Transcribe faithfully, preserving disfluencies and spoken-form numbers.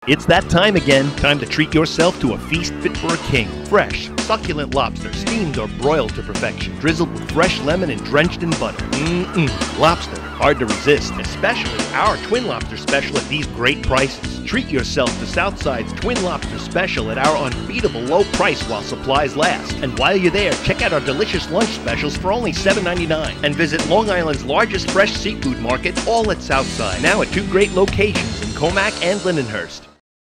It's that time again. Time to treat yourself to a feast fit for a king. Fresh, succulent lobster, steamed or broiled to perfection, drizzled with fresh lemon and drenched in butter. Mmm, lobster, hard to resist, especially our Twin Lobster Special at these great prices. Treat yourself to Southside's Twin Lobster Special at our unbeatable low price while supplies last. And while you're there, check out our delicious lunch specials for only seven ninety-nine. And visit Long Island's largest fresh seafood market, all at Southside. Now at two great locations in Comac and Lindenhurst.